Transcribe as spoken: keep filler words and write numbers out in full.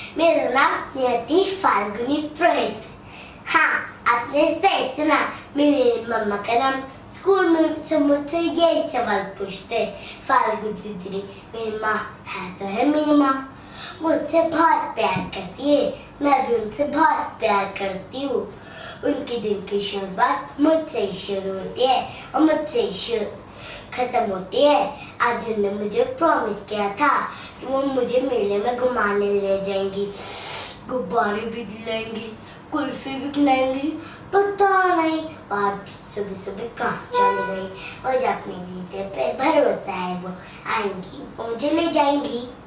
मेरा नाम नियति फाल्गुनी प्रोहित। हाँ, आपने सही सुना। मेरी मम्मा का नाम स्कूल में सब मुझसे यही सवाल पूछते, फाल्गुनी दीदी मेरी माँ है तो है मेरी माँ, मुझसे बहुत प्यार करती है, मैं भी उनसे बहुत प्यार करती हूँ। उनके दिन की शुरुआत मुझसे ही शुरू होती है और मुझसे ही खत्म होती है। आज उन्होंने मुझे प्रॉमिस किया था कि वो मुझे मेले में घुमाने ले जाएंगी, गुब्बारे भी दिलाएंगी, कुल्फी भी खिलाएंगी। पता नहीं बात सुबह सुबह कहाँ चली गई। और जब अपने बेटे पे भरोसा है वो आएंगी, वो मुझे ले जाएंगी।